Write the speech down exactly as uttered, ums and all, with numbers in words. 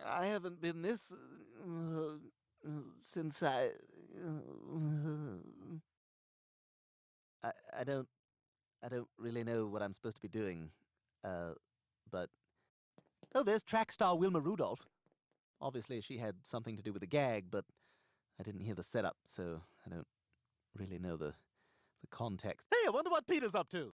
I haven't been this uh, since I, uh, I. I don't. I don't really know what I'm supposed to be doing. Uh, but oh, there's track star Wilma Rudolph. Obviously, she had something to do with the gag, but I didn't hear the setup, so I don't really know the the context. Hey, I wonder what Peter's up to.